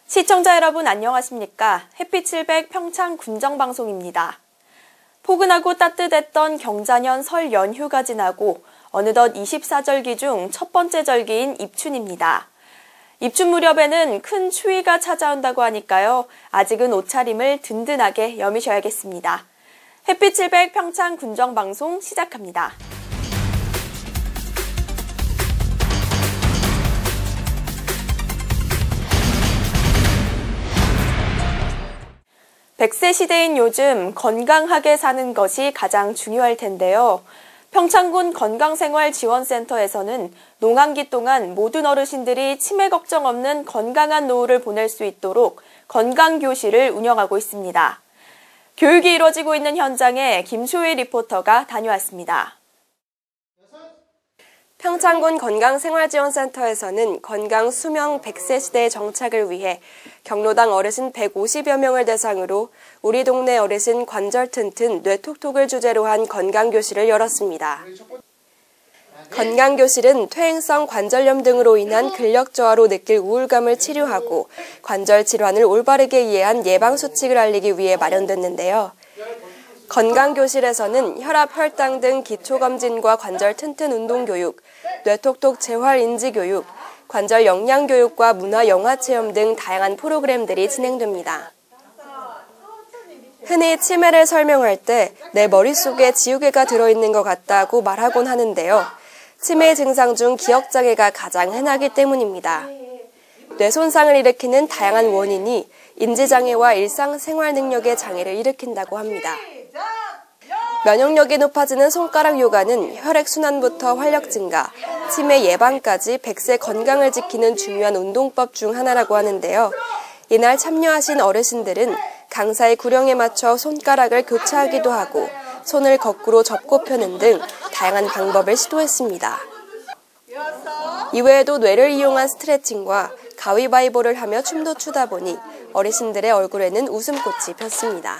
시청자 여러분 안녕하십니까? 햇빛 700 평창 군정방송입니다. 포근하고 따뜻했던 경자년 설 연휴가 지나고 어느덧 24절기 중 첫 번째 절기인 입춘입니다. 입춘 무렵에는 큰 추위가 찾아온다고 하니까요. 아직은 옷차림을 든든하게 여미셔야겠습니다. 햇빛 700 평창 군정방송 시작합니다. 백세 시대인 요즘 건강하게 사는 것이 가장 중요할 텐데요. 평창군 건강생활지원센터에서는 농한기 동안 모든 어르신들이 치매 걱정 없는 건강한 노후를 보낼 수 있도록 건강교실을 운영하고 있습니다. 교육이 이루어지고 있는 현장에 김소희 리포터가 다녀왔습니다. 평창군 건강생활지원센터에서는 건강 수명 100세 시대의 정착을 위해 경로당 어르신 150여 명을 대상으로 우리 동네 어르신 관절 튼튼 뇌톡톡을 주제로 한 건강교실을 열었습니다. 건강교실은 퇴행성 관절염 등으로 인한 근력 저하로 느낄 우울감을 치료하고 관절 질환을 올바르게 이해한 예방수칙을 알리기 위해 마련됐는데요. 건강교실에서는 혈압, 혈당 등 기초검진과 관절 튼튼 운동교육, 뇌톡톡 재활인지교육, 관절 영양교육과 문화 영화체험 등 다양한 프로그램들이 진행됩니다. 흔히 치매를 설명할 때 내 머릿속에 지우개가 들어있는 것 같다고 말하곤 하는데요. 치매 증상 중 기억장애가 가장 흔하기 때문입니다. 뇌 손상을 일으키는 다양한 원인이 인지장애와 일상생활 능력의 장애를 일으킨다고 합니다. 면역력이 높아지는 손가락 요가는 혈액순환부터 활력 증가, 치매 예방까지 100세 건강을 지키는 중요한 운동법 중 하나라고 하는데요. 이날 참여하신 어르신들은 강사의 구령에 맞춰 손가락을 교차하기도 하고 손을 거꾸로 접고 펴는 등 다양한 방법을 시도했습니다. 이외에도 뇌를 이용한 스트레칭과 가위바위보를 하며 춤도 추다 보니 어르신들의 얼굴에는 웃음꽃이 폈습니다.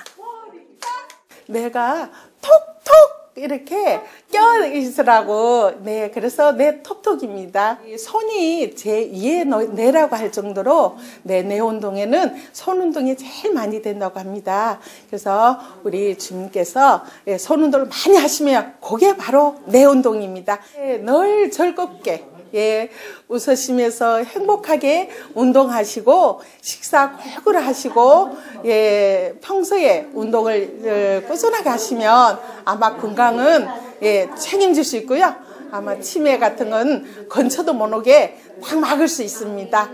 내가 톡톡 이렇게 껴있으라고, 네, 그래서 내 톡톡입니다. 손이 제 2의 뇌라고 할 정도로 뇌 운동에는 손 운동이 제일 많이 된다고 합니다. 그래서 우리 주님께서 손 운동을 많이 하시면 그게 바로 뇌 운동입니다. 늘 즐겁게 웃으시면서 행복하게 운동하시고 식사 골고루 하시고 평소에 운동을 꾸준하게 하시면 아마 건강은 책임질 수 있고요. 아마 치매 같은 건 건쳐도 못 오게 딱 막을 수 있습니다.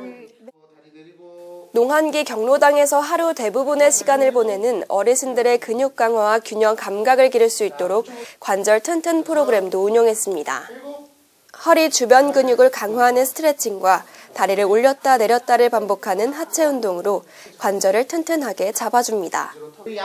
농한기 경로당에서 하루 대부분의 시간을 보내는 어르신들의 근육 강화와 균형 감각을 기를 수 있도록 관절 튼튼 프로그램도 운영했습니다. 허리 주변 근육을 강화하는 스트레칭과 다리를 올렸다 내렸다를 반복하는 하체 운동으로 관절을 튼튼하게 잡아줍니다.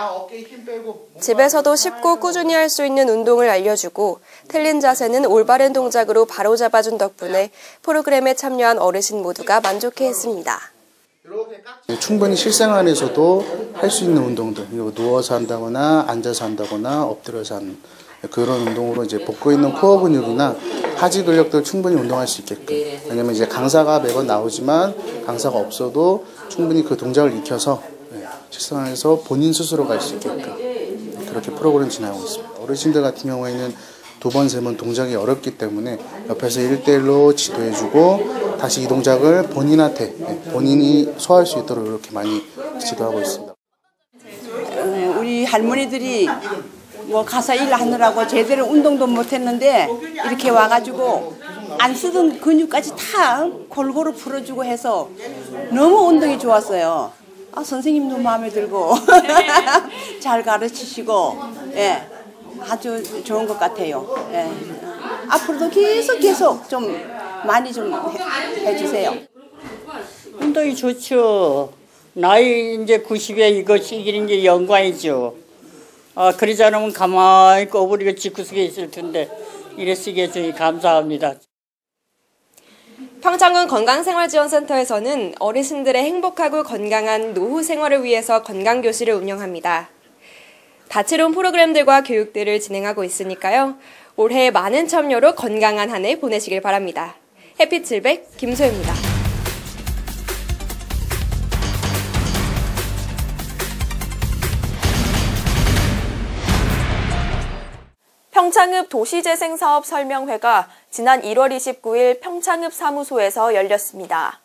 집에서도 쉽고 꾸준히 할 수 있는 운동을 알려주고 틀린 자세는 올바른 동작으로 바로 잡아준 덕분에 프로그램에 참여한 어르신 모두가 만족해했습니다. 충분히 실생활에서도 할 수 있는 운동들, 누워서 한다거나 앉아서 한다거나 엎드려서 하는 그런 운동으로 이제 복부 있는 코어 근육이나 하지 근력들 충분히 운동할 수 있게끔. 왜냐면 이제 강사가 매번 나오지만 강사가 없어도 충분히 그 동작을 익혀서 실생활에서 본인 스스로 갈 수 있게끔 그렇게 프로그램 진행하고 있습니다. 어르신들 같은 경우에는 2번, 3번 동작이 어렵기 때문에 옆에서 1:1로 지도해주고 다시 이 동작을 본인한테 본인이 소화할 수 있도록 이렇게 많이 지도하고 있습니다. 우리 할머니들이 가서 일하느라고 제대로 운동도 못했는데 이렇게 와가지고 안 쓰던 근육까지 다 골고루 풀어주고 해서 너무 운동이 좋았어요. 선생님도 마음에 들고 잘 가르치시고 아주 좋은 것 같아요. 앞으로도 계속 좀 많이 좀 해주세요. 운동이 좋죠. 나이 이제 90에 이것이 이게 영광이죠. 그러지 않으면 가만히 꼬부리고 집구석에 있을 텐데 이래쓰게 해주니 감사합니다. 평창군 건강생활지원센터에서는 어르신들의 행복하고 건강한 노후 생활을 위해서 건강교실을 운영합니다. 다채로운 프로그램들과 교육들을 진행하고 있으니까요. 올해 많은 참여로 건강한 한 해 보내시길 바랍니다. 햇빛 700 김소희입니다. 평창읍 도시재생사업 설명회가 지난 1월 29일 평창읍 사무소에서 열렸습니다.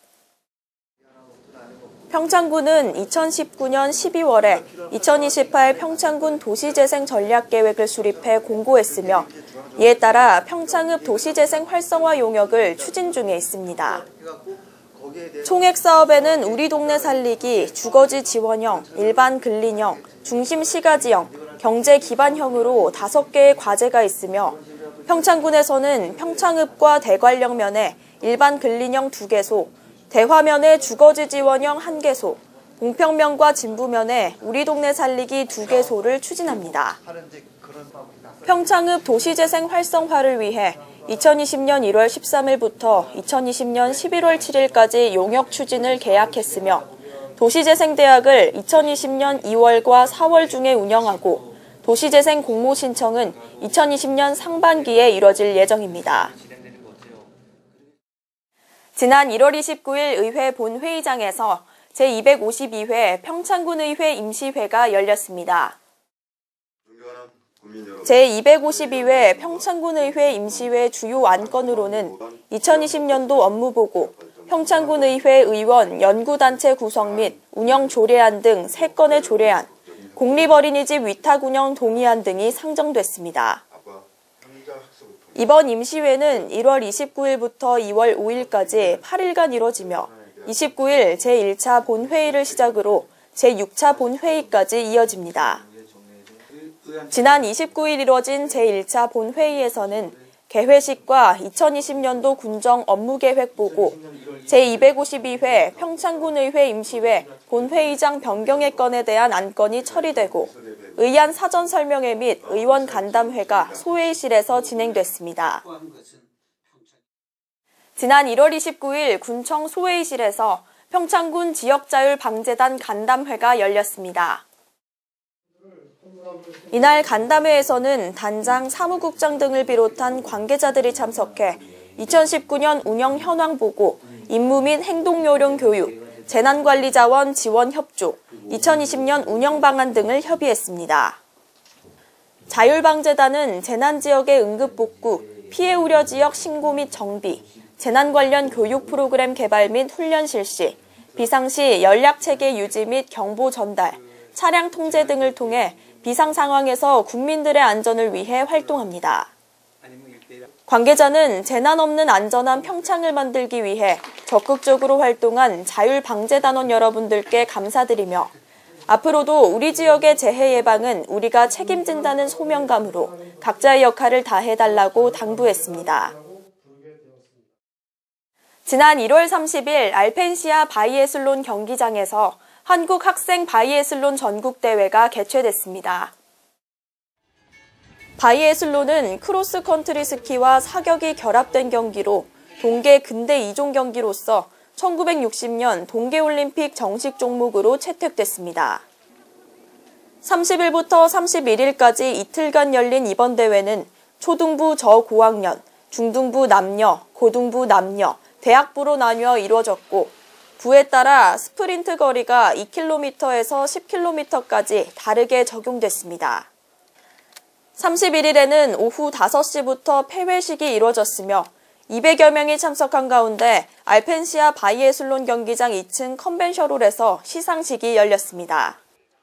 평창군은 2019년 12월에 2028 평창군 도시재생 전략계획을 수립해 공고했으며 이에 따라 평창읍 도시재생 활성화 용역을 추진 중에 있습니다. 총액 사업에는 우리 동네 살리기, 주거지 지원형, 일반 근린형, 중심 시가지형, 경제 기반형으로 5개의 과제가 있으며 평창군에서는 평창읍과 대관령면에 일반 근린형 2개소, 대화면에 주거지 지원형 1개소, 봉평면과 진부면에 우리 동네 살리기 2개소를 추진합니다. 평창읍 도시재생 활성화를 위해 2020년 1월 13일부터 2020년 11월 7일까지 용역 추진을 계약했으며 도시재생대학을 2020년 2월과 4월 중에 운영하고 도시재생 공모 신청은 2020년 상반기에 이뤄질 예정입니다. 지난 1월 29일 의회 본회의장에서 제252회 평창군의회 임시회가 열렸습니다. 제252회 평창군의회 임시회 주요 안건으로는 2020년도 업무보고, 평창군의회 의원 연구단체 구성 및 운영 조례안 등 3건의 조례안, 공립어린이집 위탁 운영 동의안 등이 상정됐습니다. 이번 임시회는 1월 29일부터 2월 5일까지 8일간 이뤄지며 29일 제1차 본회의를 시작으로 제6차 본회의까지 이어집니다. 지난 29일 이뤄진 제1차 본회의에서는 개회식과 2020년도 군정 업무계획 보고, 제252회 평창군의회 임시회 본회의장 변경의 건에 대한 안건이 처리되고 의안 사전 설명회 및 의원 간담회가 소회의실에서 진행됐습니다. 지난 1월 29일 군청 소회의실에서 평창군 지역자율방재단 간담회가 열렸습니다. 이날 간담회에서는 단장, 사무국장 등을 비롯한 관계자들이 참석해 2019년 운영 현황 보고, 임무 및 행동요령 교육, 재난관리자원 지원 협조, 2020년 운영 방안 등을 협의했습니다. 자율방재단은 재난지역의 응급복구, 피해 우려 지역 신고 및 정비, 재난 관련 교육 프로그램 개발 및 훈련 실시, 비상시 연락체계 유지 및 경보 전달, 차량 통제 등을 통해 비상 상황에서 국민들의 안전을 위해 활동합니다. 관계자는 재난 없는 안전한 평창을 만들기 위해 적극적으로 활동한 자율방재단원 여러분들께 감사드리며 앞으로도 우리 지역의 재해 예방은 우리가 책임진다는 소명감으로 각자의 역할을 다해달라고 당부했습니다. 지난 1월 30일 알펜시아 바이애슬론 경기장에서 한국 학생 바이애슬론 전국대회가 개최됐습니다. 바이애슬론은 크로스컨트리 스키와 사격이 결합된 경기로 동계 근대 2종 경기로서 1960년 동계올림픽 정식 종목으로 채택됐습니다. 30일부터 31일까지 이틀간 열린 이번 대회는 초등부 저고학년, 중등부 남녀, 고등부 남녀, 대학부로 나뉘어 이루어졌고 부에 따라 스프린트 거리가 2km에서 10km까지 다르게 적용됐습니다. 31일에는 오후 5시부터 폐회식이 이루어졌으며 200여 명이 참석한 가운데 알펜시아 바이애슬론 경기장 2층 컨벤션홀에서 시상식이 열렸습니다.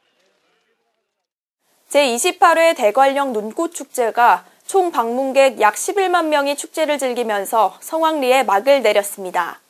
제28회 대관령 눈꽃축제가 총 방문객 약 11만 명이 축제를 즐기면서 성황리에 막을 내렸습니다.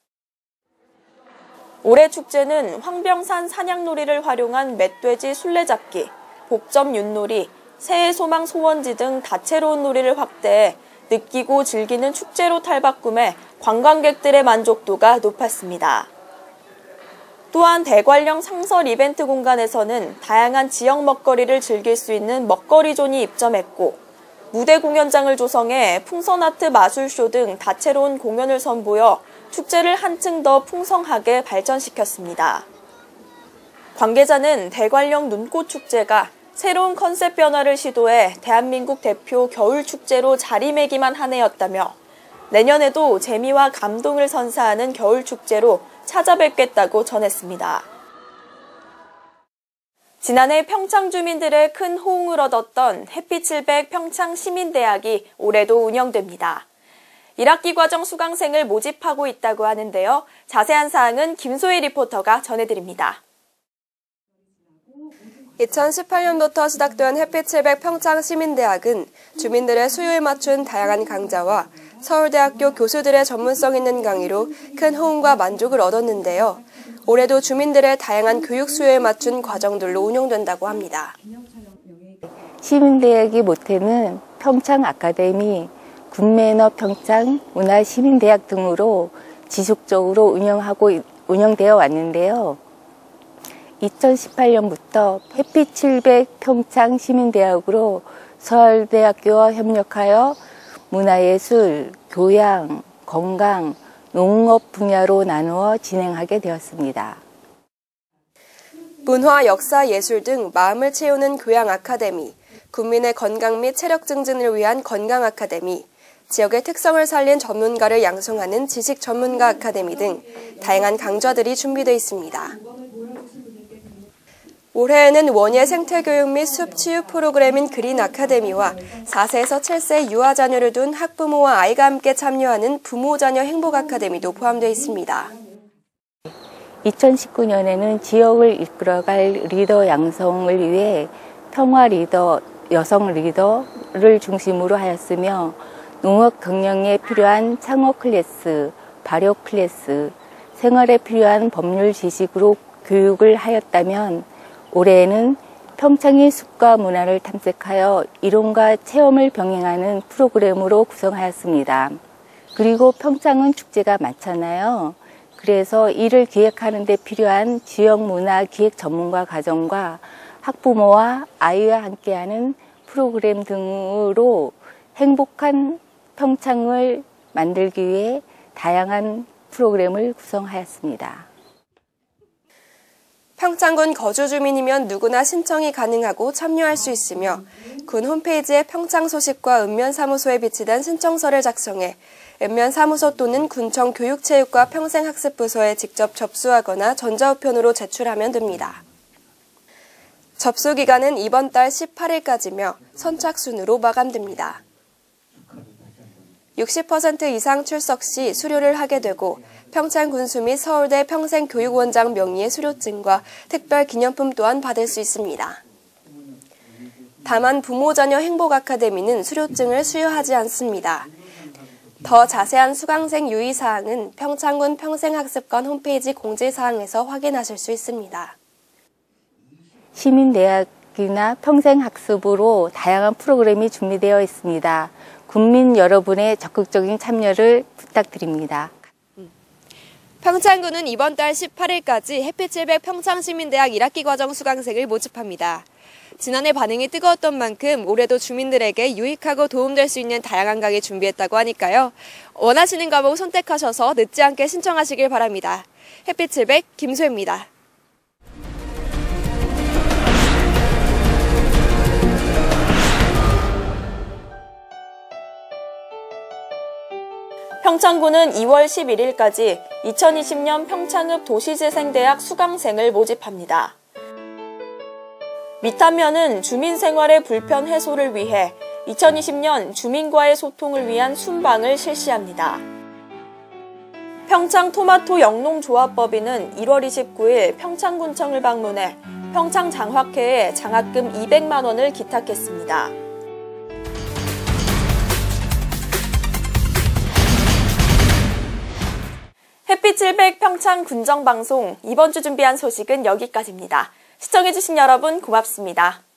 올해 축제는 황병산 산양놀이를 활용한 멧돼지 술래잡기, 복점 윷놀이, 새해 소망 소원지 등 다채로운 놀이를 확대해 느끼고 즐기는 축제로 탈바꿈해 관광객들의 만족도가 높았습니다. 또한 대관령 상설 이벤트 공간에서는 다양한 지역 먹거리를 즐길 수 있는 먹거리존이 입점했고 무대 공연장을 조성해 풍선아트 마술쇼 등 다채로운 공연을 선보여 축제를 한층 더 풍성하게 발전시켰습니다. 관계자는 대관령 눈꽃축제가 새로운 컨셉 변화를 시도해 대한민국 대표 겨울축제로 자리매김한 한 해였다며 내년에도 재미와 감동을 선사하는 겨울축제로 찾아뵙겠다고 전했습니다. 지난해 평창 주민들의 큰 호응을 얻었던 햇빛700 평창시민대학이 올해도 운영됩니다. 1학기 과정 수강생을 모집하고 있다고 하는데요. 자세한 사항은 김소희 리포터가 전해드립니다. 2018년부터 시작된 햇빛700 평창시민대학은 주민들의 수요에 맞춘 다양한 강좌와 서울대학교 교수들의 전문성 있는 강의로 큰 호응과 만족을 얻었는데요. 올해도 주민들의 다양한 교육 수요에 맞춘 과정들로 운영된다고 합니다. 시민대학의 모태는 평창 아카데미, 군매너 평창 문화시민대학 등으로 지속적으로 운영되어 왔는데요. 2018년부터 햇빛700 평창시민대학으로 서울대학교와 협력하여 문화예술, 교양, 건강, 농업 분야로 나누어 진행하게 되었습니다. 문화, 역사, 예술 등 마음을 채우는 교양 아카데미, 국민의 건강 및 체력 증진을 위한 건강 아카데미, 지역의 특성을 살린 전문가를 양성하는 지식 전문가 아카데미 등 다양한 강좌들이 준비되어 있습니다. 올해에는 원예 생태교육 및 숲치유 프로그램인 그린 아카데미와 4세에서 7세 유아 자녀를 둔 학부모와 아이가 함께 참여하는 부모자녀 행복 아카데미도 포함되어 있습니다. 2019년에는 지역을 이끌어갈 리더 양성을 위해 평화 리더, 여성 리더를 중심으로 하였으며 농업 경영에 필요한 창업 클래스, 발효 클래스, 생활에 필요한 법률 지식으로 교육을 하였다면 올해에는 평창의 숲과 문화를 탐색하여 이론과 체험을 병행하는 프로그램으로 구성하였습니다. 그리고 평창은 축제가 많잖아요. 그래서 이를 기획하는 데 필요한 지역 문화 기획 전문가 과정과 학부모와 아이와 함께하는 프로그램 등으로 행복한 평창을 만들기 위해 다양한 프로그램을 구성하였습니다. 평창군 거주 주민이면 누구나 신청이 가능하고 참여할 수 있으며 군 홈페이지에 평창 소식과 읍면사무소에 비치된 신청서를 작성해 읍면사무소 또는 군청 교육체육과 평생학습부서에 직접 접수하거나 전자우편으로 제출하면 됩니다. 접수 기간은 이번 달 18일까지며 선착순으로 마감됩니다. 60% 이상 출석 시 수료를 하게 되고 평창 군수 및 서울대 평생교육원장 명의의 수료증과 특별 기념품 또한 받을 수 있습니다. 다만 부모자녀 행복 아카데미는 수료증을 수여하지 않습니다. 더 자세한 수강생 유의사항은 평창군 평생학습관 홈페이지 공지사항에서 확인하실 수 있습니다. 시민대학이나 평생학습으로 다양한 프로그램이 준비되어 있습니다. 국민 여러분의 적극적인 참여를 부탁드립니다. 평창군은 이번 달 18일까지 햇빛700 평창시민대학 1학기 과정 수강생을 모집합니다. 지난해 반응이 뜨거웠던 만큼 올해도 주민들에게 유익하고 도움될 수 있는 다양한 강의 준비했다고 하니까요. 원하시는 과목 선택하셔서 늦지 않게 신청하시길 바랍니다. 햇빛700 김소혜입니다. 평창군은 2월 11일까지 2020년 평창읍 도시재생대학 수강생을 모집합니다. 밑화면은 주민생활의 불편 해소를 위해 2020년 주민과의 소통을 위한 순방을 실시합니다. 평창토마토 영농조합법인은 1월 29일 평창군청을 방문해 평창장학회에 장학금 200만 원을 기탁했습니다. 햇빛700 평창 군정방송 이번 주 준비한 소식은 여기까지입니다. 시청해주신 여러분 고맙습니다.